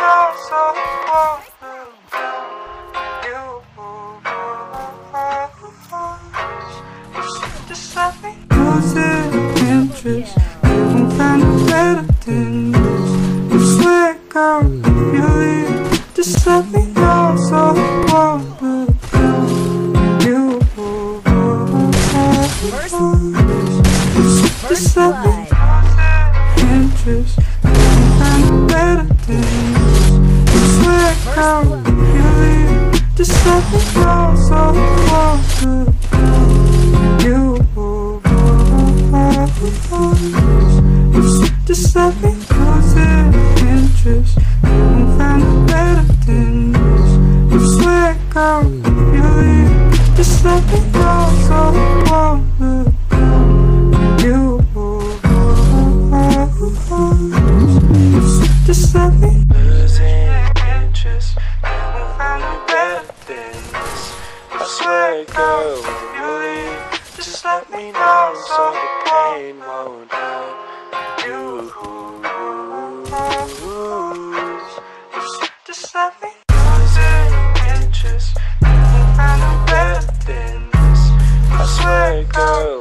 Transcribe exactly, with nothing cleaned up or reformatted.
know so well. You just let me lose interest. You won't find it better than this. You swear, girl, you leave. Just let me know so well. You just let me interest. You won't find it better than this. You swear, girl, you leave. Just let me know so well. You just let me lose interest. You won't find it better than this. You swear, girl, you leave. Just let me know so well. You just let me lose interest. You won't find it better than this. I swear, girl, you leave. Just let me know so the pain won't hurt you. Just let me lose interest. You won't find it better than this. I swear, girl.